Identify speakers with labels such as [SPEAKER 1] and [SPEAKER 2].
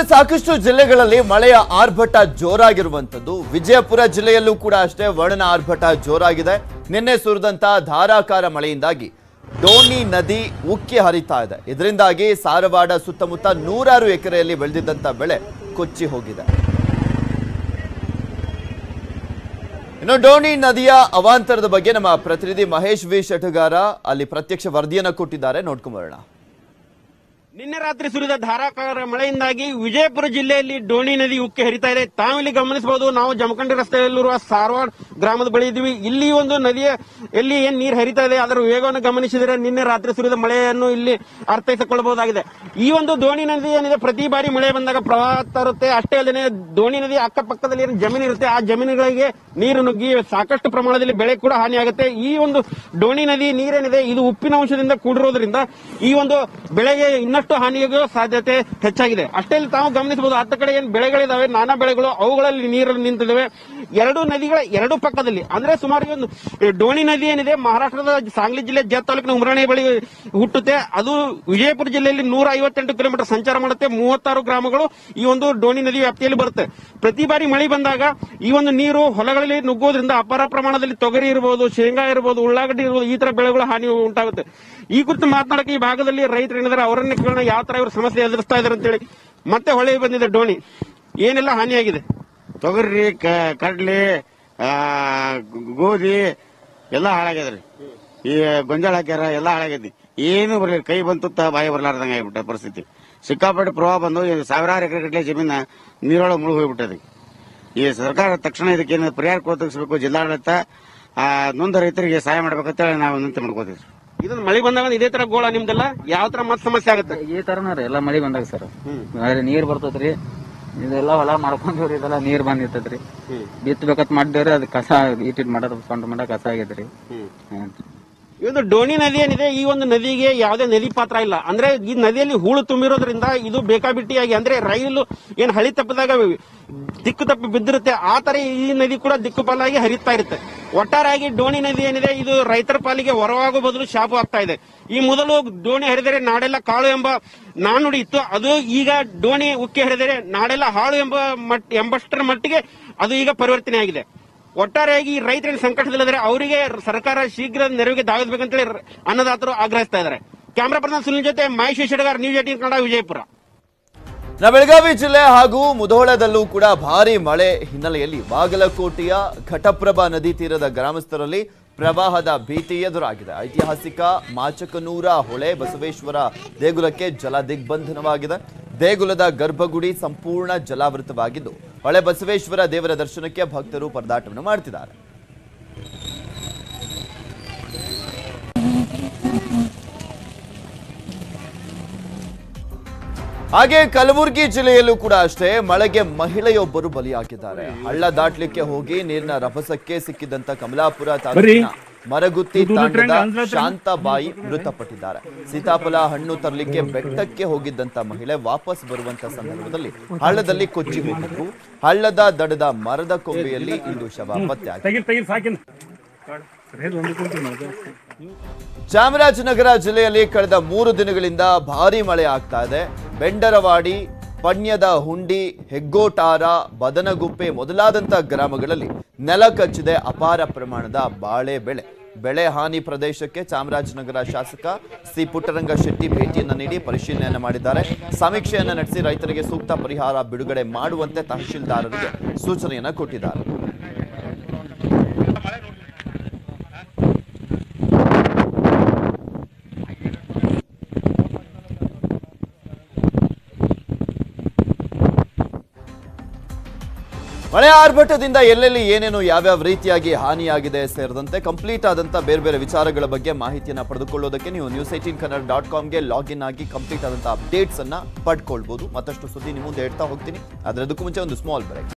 [SPEAKER 1] ರಾಜ್ಯದ ಸಾಕಷ್ಟು ಜಿಲ್ಲೆಗಳಲ್ಲಿ ಮಳೆಯ ಆರ್ಭಟ ಜೋರಾಗಿರುವಂತದ್ದು ವಿಜಯಪುರ ಜಿಲ್ಲೆಯಲ್ಲೂ ಕೂಡ ಅಷ್ಟೇ ವರ್ಣನ ಆರ್ಭಟ ಜೋರಾಗಿದೆ। ನಿನ್ನೆ ಸುರಿದಂತ ಧಾರಾಕಾರ ಮಳೆಯಿಂದಾಗಿ ಡೋಣಿ ನದಿ ಉಕ್ಕಿ ಹರಿತಾ ಇದೆ। ಇದರಿಂದಾಗಿ ಸಾರವಾಡ ಸುತ್ತಮುತ್ತ ನೂರಾರು ಎಕರೆಯಲ್ಲಿ ಬೆಳೆದಿದ್ದಂತ ಬೆಳೆ ಕೊಚ್ಚಿ ಹೋಗಿದೆ। ಇನ್ನು ಡೋಣಿ ನದಿಯ ಅವಾಂತರದ ಬಗ್ಗೆ ನಮ್ಮ ಪ್ರತಿನಿಧಿ ಮಹೇಶ್ ವಿ ಶೆಟ್ಟಗಾರ ಅಲ್ಲಿ ಪ್ರತ್ಯಕ್ಷ ವರದಿಯನ್ನು ಕೊಟ್ಟಿದ್ದಾರೆ, ನೋಡ್ಕೊಂಡು ಬರೋಣ।
[SPEAKER 2] ನಿನ್ನೆ ರಾತ್ರಿ ಸುರಿದ ಧಾರಾಕಾರ ಮಳೆಯಿಂದಾಗಿ ವಿಜಯಪುರ ಜಿಲ್ಲೆಯಲ್ಲಿ ಡೋಣಿ ನದಿ ಉಕ್ಕಿ ಹರಿತಾ ಇದೆ। ತಾವಿಲ್ಲಿ ಗಮನಿಸಬಹುದು, ನಾವು ಜಮಖಂಡಿ ರಸ್ತೆಯಲ್ಲಿರುವ ಸಾರವಾಡ ಗ್ರಾಮದ ಬಳಿ ಇದ್ದೀವಿ। ಇಲ್ಲಿ ಒಂದು ನದಿಯ ಎಲ್ಲಿ ಏನ್ ನೀರು ಹರಿತಾ ಇದೆ ಅದರ ವೇಗವನ್ನು ಗಮನಿಸಿದರೆ ನಿನ್ನೆ ರಾತ್ರಿ ಸುರಿದ ಮಳೆಯನ್ನು ಇಲ್ಲಿ ಅರ್ಥೈಸಿಕೊಳ್ಳಬಹುದಾಗಿದೆ। ಈ ಒಂದು ಡೋಣಿ ನದಿ ಏನಿದೆ ಪ್ರತಿ ಬಾರಿ ಮಳೆ ಬಂದಾಗ ಪ್ರವಾಹ ತರುತ್ತೆ। ಅಷ್ಟೇ ಅಲ್ಲದೆ ಡೋಣಿ ನದಿ ಅಕ್ಕಪಕ್ಕದಲ್ಲಿ ಏನು ಜಮೀನು ಇರುತ್ತೆ ಆ ಜಮೀನುಗಳಿಗೆ ನೀರು ನುಗ್ಗಿ ಸಾಕಷ್ಟು ಪ್ರಮಾಣದಲ್ಲಿ ಬೆಳೆ ಕೂಡ ಹಾನಿಯಾಗುತ್ತೆ। ಈ ಒಂದು ಡೋಣಿ ನದಿ ನೀರೇನಿದೆ ಇದು ಉಪ್ಪಿನ ಅಂಶದಿಂದ ಕೂಡಿರೋದ್ರಿಂದ ಈ ಒಂದು ಬೆಳೆಗೆ ಇನ್ನಷ್ಟು ಹಾನಿಯಾಗುವ ಸಾಧ್ಯತೆ ಹೆಚ್ಚಾಗಿದೆ। ಅಷ್ಟೇ ತಾವು ಗಮನಿಸಬಹುದು, ಹತ್ತ ಕಡೆ ಏನ್ ಬೆಳೆಗಳಿದಾವೆ ನಾನಾ ಬೆಳೆಗಳು ಅವುಗಳಲ್ಲಿ ನೀರು ನಿಂತಿದ್ದಾವೆ। ಎರಡು ನದಿಗಳ ಎರಡು ಪಕ್ಕದಲ್ಲಿ ಅಂದ್ರೆ ಸುಮಾರು ಒಂದು ಡೋಣಿ ನದಿ ಏನಿದೆ ಮಹಾರಾಷ್ಟ್ರದ ಸಾಂಗ್ಲಿ ಜಿಲ್ಲೆ ಜತ್ ತಾಲೂಕಿನ ಉಮರಾಣಿ ಬಳಿ ಹುಟ್ಟುತ್ತೆ। ಅದು ವಿಜಯಪುರ ಜಿಲ್ಲೆಯಲ್ಲಿ 158 ಕಿಲೋಮೀಟರ್ ಸಂಚಾರ ಮಾಡುತ್ತೆ। 36 ಗ್ರಾಮಗಳು ಈ ಒಂದು ಡೋಣಿ ನದಿ ವ್ಯಾಪ್ತಿಯಲ್ಲಿ ಬರುತ್ತೆ। ಪ್ರತಿ ಬಾರಿ ಮಳೆ ಬಂದಾಗ ಈ ಒಂದು ನೀರು ಹೊಲಗಳಲ್ಲಿ ನುಗ್ಗೋದ್ರಿಂದ ಅಪಾರ ಪ್ರಮಾಣದಲ್ಲಿ ತೊಗರಿ ಇರಬಹುದು, ಶೇಂಗಾ ಇರಬಹುದು, ಉಳ್ಳಾಗಡ್ಡಿ ಇರಬಹುದು, ಈ ತರ ಬೆಳೆಗಳು ಹಾನಿ ಉಂಟಾಗುತ್ತೆ। ಈ ಕುರಿತು ಮಾತನಾಡಕ್ಕೆ ಈ ಭಾಗದಲ್ಲಿ ರೈತರು ಏನಿದ್ದಾರೆ ಅವರನ್ನೇ ಕೇಳೋಣ, ಯಾವ ತರ ಇವರು ಸಮಸ್ಯೆ ಎದುರಿಸ್ತಾ ಇದಾರೆ ಅಂತೇಳಿ। ಮತ್ತೆ ಹೊಳೆ ಬಂದಿದೆ ಡೋಣಿ, ಏನೆಲ್ಲ ಹಾನಿಯಾಗಿದೆ?
[SPEAKER 3] ತೊಗರಿ, ಕಡ್ಲಿ, ಗೋಧಿ ಎಲ್ಲ ಹಾಳಾಗ್ಯದ್ರಿ। ಈ ಗೊಂಜಾಳ ಹಾಕ್ಯಾರ ಎಲ್ಲ ಹಾಳಾಗ್ಯದಿ, ಏನು ಬರಲಿಲ್ಲ, ಕೈ ಬಂತು ಬಾಯಿ ಬರ್ಲಾರ್ದಂಗ ಆಗ್ಬಿಟ್ಟ ಪರಿಸ್ಥಿತಿ। ಸಿಕ್ಕಾಪಟ್ಟೆ ಪ್ರವಾಹ ಬಂದು ಸಾವಿರಾರು ಎಕರೆ ಗಟ್ಟಲೆ ಜಮೀನ ನೀರೊಳಗೆ ಮುಳುಗಿ ಹೋಗ್ಬಿಟ್ಟದೆ। ಈ ಸರ್ಕಾರ ತಕ್ಷಣ ಇದಕ್ಕೇನು ಪರಿಹಾರ ಒದಗಿಸಬೇಕು, ಜಿಲ್ಲಾಡಳಿತ ನೊಂದ ರೈತರಿಗೆ ಸಹಾಯ ಮಾಡ್ಬೇಕಂತ ನಾವು ವಿನಂತಿ ಮಾಡ್ಕೋತೀವಿ।
[SPEAKER 2] ಇದನ್ನ ಮಳೆ ಬಂದಾಗ ಇದೇ ತರ ಗೋಳ ನಿಮ್ದೆಲ್ಲ ಯಾವ ತರ ಮತ್ ಸಮಸ್ಯೆ ಆಗುತ್ತೆ?
[SPEAKER 4] ಈ ತರನ ರೀ ಎಲ್ಲ ಮಳಿ ಬಂದಾಗ ಸರ್ ನೀರ್ ಬರ್ತದ್ರಿ, ಇದೆಲ್ಲ ಹೊಲ ಮಾಡ್ಕೊಂಡ್ರಿ, ಇದೆಲ್ಲ ನೀರ್ ಬಂದಿರ್ತದ್ರಿ, ಬಿತ್ತಬೇಕತ್ ಮಾಡಿದೇವ್ರಿ ಅದು ಕಸ ಇಟ್ಟಿಟ್ ಮಾಡೋದು ಸೊಂಟ ಮಾಡ ಕಸ ಆಗೈತ್ರಿ।
[SPEAKER 2] ಈ ಒಂದು ಡೋಣಿ ನದಿ ಏನಿದೆ ಈ ಒಂದು ನದಿಗೆ ಯಾವುದೇ ನದಿ ಪಾತ್ರ ಇಲ್ಲ, ಅಂದ್ರೆ ಈ ನದಿಯಲ್ಲಿ ಹೂಳು ತುಂಬಿರೋದ್ರಿಂದ ಇದು ಬೇಕಾಬಿಟ್ಟಿಯಾಗಿ ಅಂದ್ರೆ ರೈಲು ಏನ್ ಹಳಿ ತಪ್ಪಿದಾಗ ದಿಕ್ಕು ತಪ್ಪಿ ಬಿದ್ದಿರುತ್ತೆ ಆ ತರ ಈ ನದಿ ಕೂಡ ದಿಕ್ಕುಪಾಲಾಗಿ ಹರಿತಾ ಇರುತ್ತೆ। ಒಟ್ಟಾರೆಯಾಗಿ ಡೋಣಿ ನದಿ ಏನಿದೆ ಇದು ರೈತರ ಪಾಲಿಗೆ ವರವಾಗೋ ಬದಲು ಶಾಪ ಆಗ್ತಾ ಇದೆ। ಈ ಮೊದಲು ಡೋಣಿ ಹರಿದರೆ ನಾಡೆಲ್ಲ ಕಾಳು ಎಂಬ ನಾನುಡಿ ಇತ್ತು, ಅದು ಈಗ ಡೋಣಿ ಉಕ್ಕಿ ಹರಿದರೆ ನಾಡೆಲ್ಲ ಹಾಳು ಎಂಬಷ್ಟರ ಮಟ್ಟಿಗೆ ಅದು ಈಗ ಪರಿವರ್ತನೆ ಆಗಿದೆ। ಒಟ್ಟಾರೆಯಾಗಿ ರೈತರಿಗೆ ಸಂಕಟದಲ್ಲಿದ್ದಾರೆ, ಅವರಿಗೆ ಸರ್ಕಾರ ಶೀಘ್ರ ನೆರವಿಗೆ ಧಾವಿಸಬೇಕಂತೇಳಿ ಅನ್ನದಾತರು ಆಗ್ರಹಿಸ್ತಾ ಇದ್ದಾರೆ। ಕ್ಯಾಮರಾ ಪರ್ಸನ್ ಸುನಿಲ್ ಜೊತೆ ಮಹೇಶ್ ಶೆಟ್ಟಗಾರ್, ನ್ಯೂಸ್ 18 ಕನ್ನಡ, ವಿಜಯಪುರ।
[SPEAKER 1] ಬೆಳಗಾವಿ ಜಿಲ್ಲೆ ಹಾಗೂ ಮುಧೋಳದಲ್ಲೂ ಕೂಡ ಭಾರಿ ಮಳೆ ಹಿನ್ನೆಲೆಯಲ್ಲಿ ಬಾಗಲಕೋಟೆಯ ಘಟಪ್ರಭಾ ನದಿ ತೀರದ ಗ್ರಾಮಸ್ಥರಲ್ಲಿ ಪ್ರವಾಹದ ಭೀತಿ ಎದುರಾಗಿದೆ। ಐತಿಹಾಸಿಕ ಮಾಚಕನೂರ ಹೊಳೆ ಬಸವೇಶ್ವರ ದೇಗುಲಕ್ಕೆ ಜಲ ದಿಗ್ಬಂಧನವಾಗಿದೆ। ದೇಗುಲದ ಗರ್ಭಗುಡಿ ಸಂಪೂರ್ಣ ಜಲಾವೃತವಾಗಿದ್ದು ಹೊಳೆ ಬಸವೇಶ್ವರ ದೇವರ ದರ್ಶನಕ್ಕೆ ಭಕ್ತರು ಪರದಾಟವನ್ನು ಮಾಡುತ್ತಿದ್ದಾರೆ। ಹಾಗೆ ಕಲಬುರಗಿ ಜಿಲ್ಲೆಯಲ್ಲೂ ಕೂಡ ಅಷ್ಟೇ ಮಳೆಗೆ ಮಹಿಳೆಯೊಬ್ಬರು ಬಲಿಯಾಗಿದ್ದಾರೆ। ಹಳ್ಳ ದಾಟ್ಲಿಕ್ಕೆ ಹೋಗಿ ನೀರಿನ ರಭಸಕ್ಕೆ ಸಿಕ್ಕಿದಂತ ಕಮಲಾಪುರ ತಾಲೂಕಿನ ಮರಗುತ್ತಿ ತಾಂಡದ ಶಾಂತಾಬಾಯಿ ಮೃತಪಟ್ಟಿದ್ದಾರೆ। ಸೀತಾಫಲ ಹಣ್ಣು ತರಲಿಕ್ಕೆ ಬೆಟ್ಟಕ್ಕೆ ಹೋಗಿದ್ದಂತ ಮಹಿಳೆ ವಾಪಸ್ ಬರುವಂತ ಸಂದರ್ಭದಲ್ಲಿ ಹಳ್ಳದಲ್ಲಿ ಕೊಚ್ಚಿ ಹೋಗಿದ್ದು ಹಳ್ಳದ ದಡದ ಮರದ ಕೊಂಬೆಯಲ್ಲಿ ಇಂದು ಶವ ಪತ್ತೆಯಾಗಿದೆ। ಚಾಮರಾಜನಗರ ಜಿಲ್ಲೆಯಲ್ಲಿ ಕಳೆದ 3 ದಿನಗಳಿಂದ ಭಾರಿ ಮಳೆ ಆಗ್ತಾ ಇದೆ। ಬೆಂಡರವಾಡಿ, ಪಣ್ಯದ ಹುಂಡಿ, ಹೆಗ್ಗೋಟಾರ, ಬದನಗುಪ್ಪೆ ಮೊದಲಾದಂತ ಗ್ರಾಮಗಳಲ್ಲಿ ನೆಲ ಕಚ್ಚಿದೆ ಅಪಾರ ಪ್ರಮಾಣದ ಬಾಳೆ ಬೆಳೆ ಹಾನಿ ಪ್ರದೇಶಕ್ಕೆ ಚಾಮರಾಜನಗರ ಶಾಸಕ ಸಿ ಪುಟ್ಟರಂಗ ಶೆಟ್ಟಿ ಭೇಟಿಯನ್ನು ನೀಡಿ ಪರಿಶೀಲನೆಯನ್ನು ಮಾಡಿದ್ದಾರೆ। ಸಮೀಕ್ಷೆಯನ್ನು ನಡೆಸಿ ರೈತರಿಗೆ ಸೂಕ್ತ ಪರಿಹಾರ ಬಿಡುಗಡೆ ಮಾಡುವಂತೆ ತಹಶೀಲ್ದಾರರಿಗೆ ಸೂಚನೆಯನ್ನು ಕೊಟ್ಟಿದ್ದಾರೆ। ಮಳೆ ಆರ್ಭಟದಿಂದ ಎಲ್ಲೆಲ್ಲಿ ಏನೇನು ಯಾವ್ಯಾವ ರೀತಿಯಾಗಿ ಹಾನಿಯಾಗಿದೆ ಸೇರಿದಂತೆ ಕಂಪ್ಲೀಟ್ ಆದಂತ ಬೇರೆ ಬೇರೆ ವಿಚಾರಗಳ ಬಗ್ಗೆ ಮಾಹಿತಿಯನ್ನು ಪಡೆದುಕೊಳ್ಳೋದಕ್ಕೆ ನೀವು news18kannada.comಗೆ ಲಾಗಿನ್ ಆಗಿ ಕಂಪ್ಲೀಟ್ ಆದಂತ ಅಪ್ಡೇಟ್ಸ್ ಅನ್ನ ಪಡ್ಕೊಳ್ಬಹುದು। ಮತ್ತಷ್ಟು ಸುದ್ದಿ ನಿಮ್ಮ ಮುಂದೆ ಇಡ್ತಾ ಹೋಗ್ತೀನಿ, ಅದರದಕ್ಕೂ ಮುಂಚೆ ಒಂದು ಸ್ಮಾಲ್ ಬ್ರೇಕ್।